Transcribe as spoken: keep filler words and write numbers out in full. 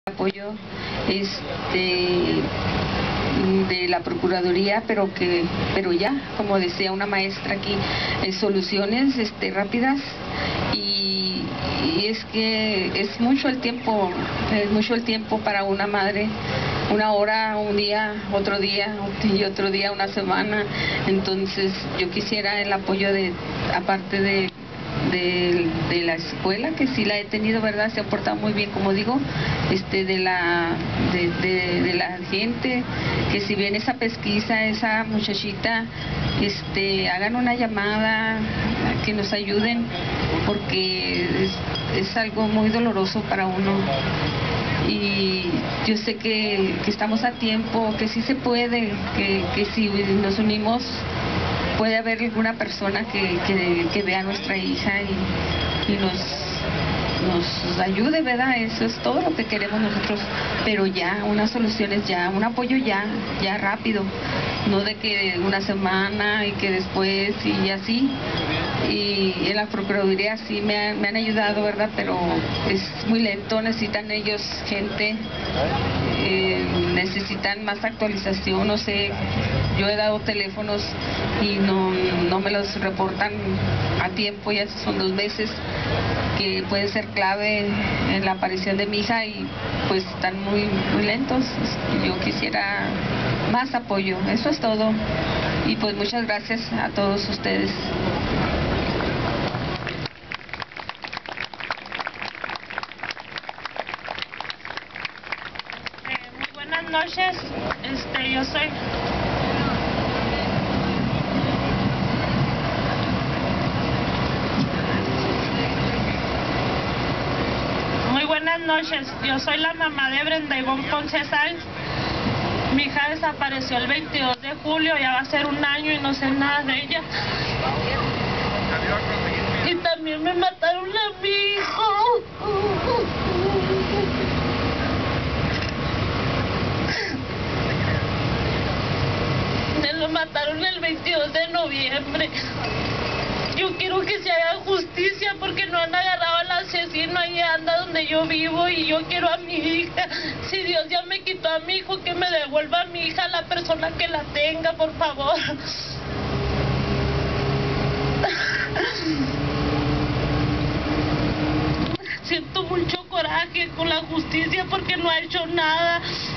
apoyo este de la Procuraduría, pero que pero ya, como decía una maestra aquí, eh, soluciones este rápidas y, y es que es mucho el tiempo, es mucho el tiempo para una madre, una hora, un día, otro día y otro día, una semana. Entonces yo quisiera el apoyo de, aparte de De, de la escuela, que sí la he tenido, verdad, se ha portado muy bien, como digo, este de la de, de, de la gente, que si bien esa pesquisa, esa muchachita, este hagan una llamada, que nos ayuden, porque es, es algo muy doloroso para uno. Y yo sé que, que estamos a tiempo, que sí se puede, que, que si nos unimos puede haber alguna persona que, que, que vea a nuestra hija y, y nos, nos ayude, ¿verdad? Eso es todo lo que queremos nosotros, pero ya, unas soluciones ya, un apoyo ya, ya rápido, no de que una semana y que después y así. Y en la Procuraduría sí me, ha, me han ayudado, ¿verdad? Pero es muy lento, necesitan ellos gente, eh, necesitan más actualización, no sé, yo he dado teléfonos y no, no me los reportan a tiempo, ya son dos meses, que puede ser clave en la aparición de mi hija y pues están muy, muy lentos. Yo quisiera más apoyo, eso es todo. Y pues muchas gracias a todos ustedes. Buenas noches, este, yo soy Muy buenas noches, yo soy la mamá de Brenda Ivonne Ponce Sáenz. Mi hija desapareció el veintidós de julio, ya va a ser un año y no sé nada de ella. Y también me mataron a mi hijo. Me lo mataron el veintidós de noviembre. Yo quiero que se haga justicia porque no han agarrado al asesino, ahí anda donde yo vivo y yo quiero a mi hija. Si Dios ya me quitó a mi hijo, que me devuelva a mi hija, a la persona que la tenga, por favor. Siento mucho coraje con la justicia porque no ha hecho nada.